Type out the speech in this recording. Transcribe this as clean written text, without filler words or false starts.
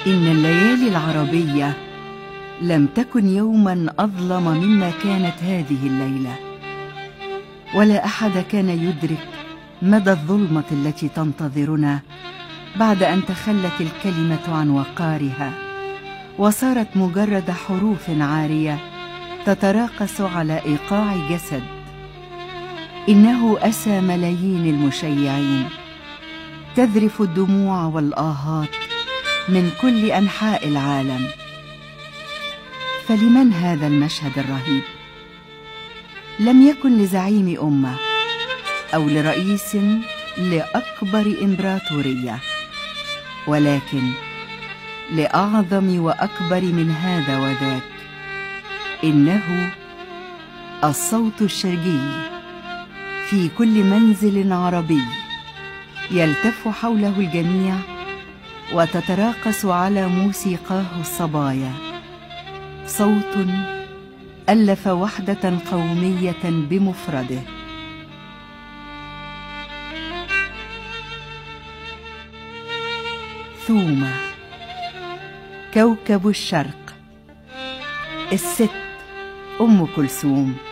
إن الليالي العربية لم تكن يوما أظلم مما كانت هذه الليلة، ولا أحد كان يدرك مدى الظلمة التي تنتظرنا بعد أن تخلت الكلمة عن وقارها وصارت مجرد حروف عارية تتراقص على إيقاع جسد. إنه أسى ملايين المشيعين، تذرف الدموع والآهات من كل أنحاء العالم. فلمن هذا المشهد الرهيب؟ لم يكن لزعيم أمة أو لرئيس لأكبر إمبراطورية، ولكن لأعظم وأكبر من هذا وذاك. إنه الصوت الشرقي في كل منزل عربي يلتف حوله الجميع وتتراقص على موسيقاه الصبايا. صوت ألف وحدة قومية بمفرده. ثومة، كوكب الشرق، الست أم كلثوم.